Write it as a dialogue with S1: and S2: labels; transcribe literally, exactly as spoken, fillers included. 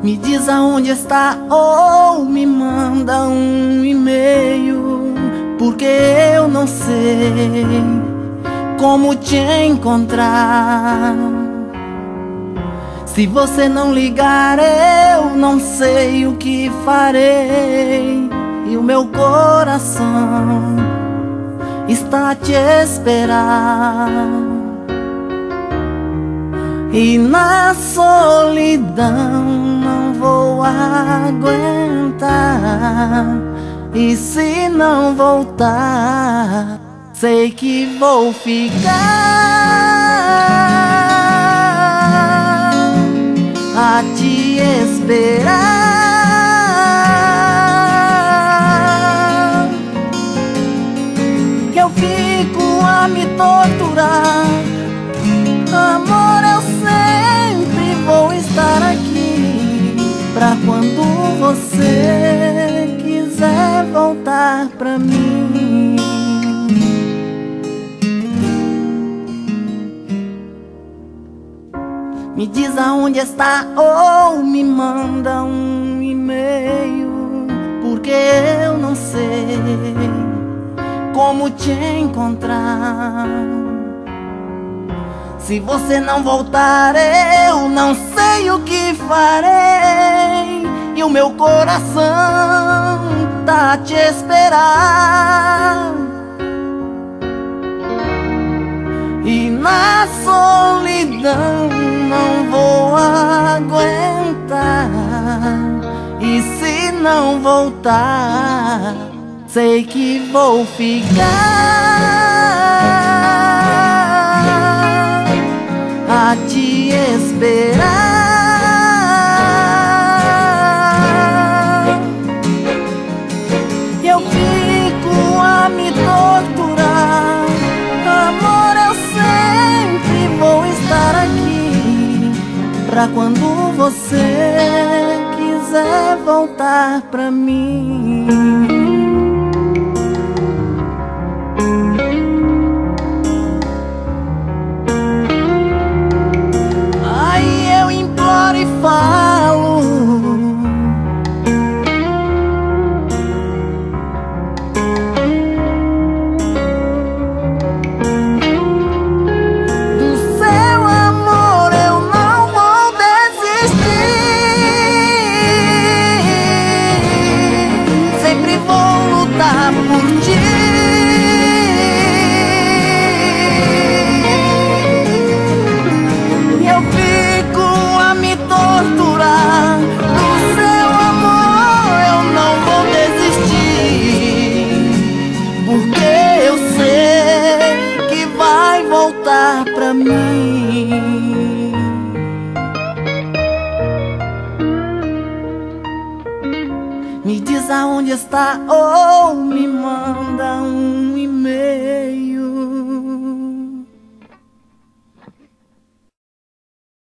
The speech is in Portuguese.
S1: Me diz aonde está ou me manda um e-mail, porque eu não sei como te encontrar. Se você não ligar, eu não sei o que farei, e o meu coração está a te esperar. E na solidão não vou aguentar, e se não voltar, sei que vou ficar a te esperar. Que eu fico a me torturar. Amor, eu sempre vou estar aqui pra quando você quiser voltar pra mim. Me diz aonde está ou me manda um e-mail, porque eu não sei como te encontrar. Se você não voltar, eu não sei o que farei, e o meu coração tá a te esperar. E na solidão não vou aguentar, e se não voltar, sei que vou ficar a te esperar. E eu fico a me torturar. Amor, eu sempre vou estar aqui pra quando você quiser voltar pra mim. E falo do seu amor, eu não vou desistir. Sempre vou lutar por ti. E eu fico a me torturar. Do seu amor eu não vou desistir, porque eu sei que vai voltar pra mim. Me diz aonde está ou me manda um e-mail,